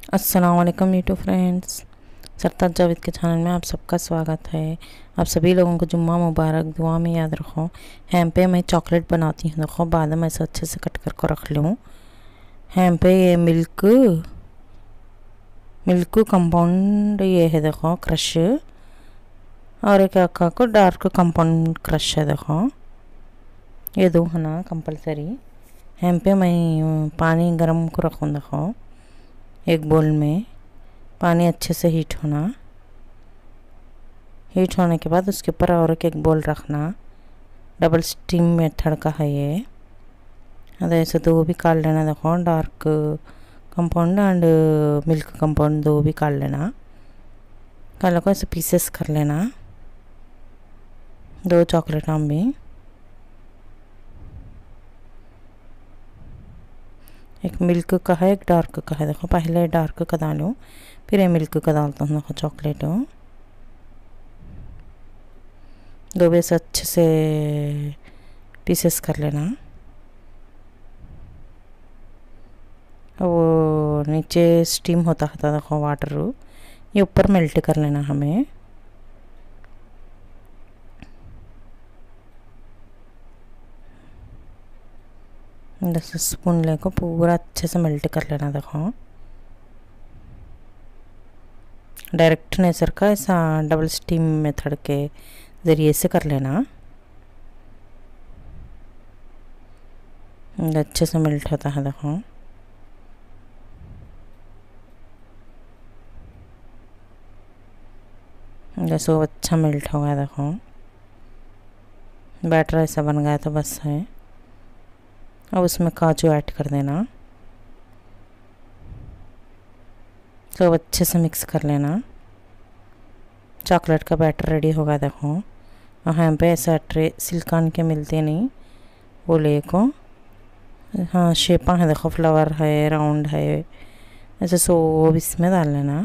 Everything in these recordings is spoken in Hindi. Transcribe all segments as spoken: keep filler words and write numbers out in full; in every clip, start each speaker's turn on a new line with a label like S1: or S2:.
S1: अस्सलाम वालेकुम यूट्यूब फ्रेंड्स। सरताज जावेद के चैनल में आप सबका स्वागत है। आप सभी लोगों को जुम्मा मुबारक, दुआ में याद रखो। हैम पे मैं चॉकलेट बनाती हूँ। देखो बादाम ऐसे अच्छे से कट कर को रख लूँ। हैम पे ये मिल्क मिल्क कंपाउंड ये है, देखो क्रश, और एक अक्का को डार्क कंपाउंड क्रश है। देखो ये दो है ना कंपलसरी। हैम पे मैं पानी गर्म को रखूँ। देखो एक बोल में पानी अच्छे से हीट होना। हीट होने के बाद उसके ऊपर और एक बोल रखना। डबल स्टीम मेथड का है ये। अरे ऐसे दो भी काट लेना। देखो dark compound and milk compound दो भी काट लेना। काट को ऐसे पीसेस कर लेना, दो चॉकलेट आम भी। एक मिल्क का है, एक डार्क का है। देखो पहले डार्क का डालूँ, फिर ये मिल्क का डालता हूँ। देखो चॉकलेट दो बेस अच्छे से पीसेस कर लेना। वो नीचे स्टीम होता था, देखो वाटर ये ऊपर मेल्ट कर लेना हमें। दस स्पून लेको पूरा अच्छे से मेल्ट कर लेना। देखो डायरेक्ट नेचर का ऐसा डबल स्टीम मेथड के ज़रिए से कर लेना। अच्छे से मेल्ट होता है। देखो जैसे वो अच्छा मेल्ट हो गया। देखो बैटर ऐसा बन गया तो बस है। अब उसमें काजू ऐड कर देना। तो अच्छे से मिक्स कर लेना। चॉकलेट का बैटर रेडी होगा। देखो यहाँ पे ऐसा ट्रे सिलिकॉन के मिलते नहीं, वो ले को हाँ शेपा है। देखो फ्लावर है, राउंड है, ऐसे सो वो भी इसमें डाल लेना।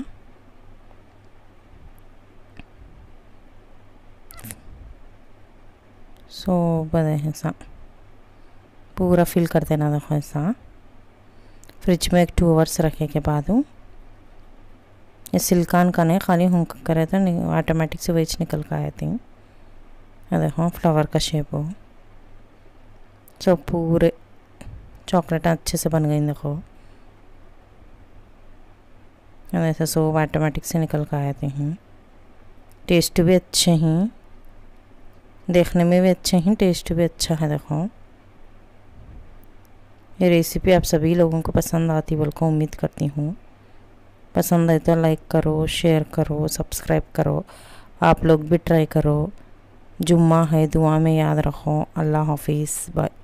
S1: सो बने ऐसा पूरा फिल कर देना। देखो ऐसा फ्रिज में एक टू आवर्स रखे के बाद ये सिलिकॉन का नहीं, खाली हूँ करे तो ऑटोमेटिक से वेच निकल कर आए थी। देखो फ्लावर का शेप हो। सो पूरे चॉकलेट अच्छे से बन गई। देखो ऐसा सो ऑटोमेटिक से निकल कर आए थे। टेस्ट भी अच्छे हैं, देखने में भी अच्छे हैं, टेस्ट भी अच्छा है। देखो ये रेसिपी आप सभी लोगों को पसंद आती बोल को उम्मीद करती हूँ। पसंद आए तो लाइक करो, शेयर करो, सब्सक्राइब करो। आप लोग भी ट्राई करो। जुम्मा है, दुआ में याद रखो। अल्लाह हाफिज़, बाय।